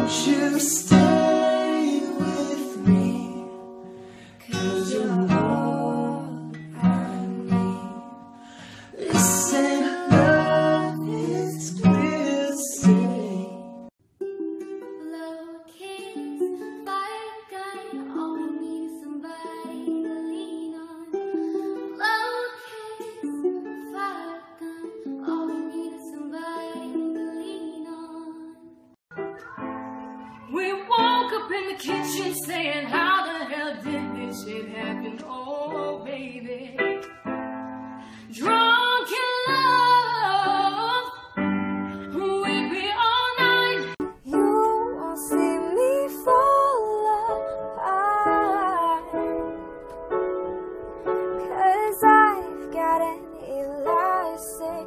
Won't you stay with me? 'Cause you're all I need. Listen, love is clear to see. Low kiss, fire gun, all we need is somebody to lean on. Low kiss, fire gun, all we need is somebody to lean on. We woke up in the kitchen saying, how the hell did this shit happen? Oh, baby. Drunk in love, we'd be all night. You won't see me fall apart, 'cause I've got an elastic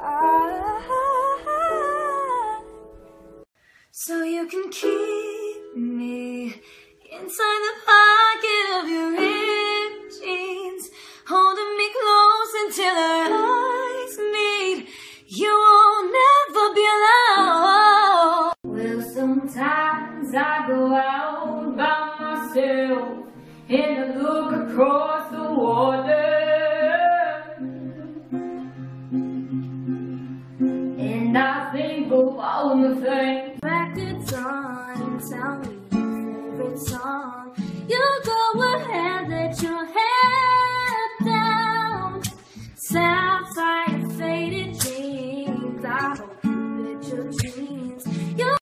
heart. So you can keep me inside the pocket of your ripped jeans, holding me close until our eyes meet. You will never be alone. Well, sometimes I go out by myself and I look across the water, and I think of all the things. Records on, tell me your favorite song. You go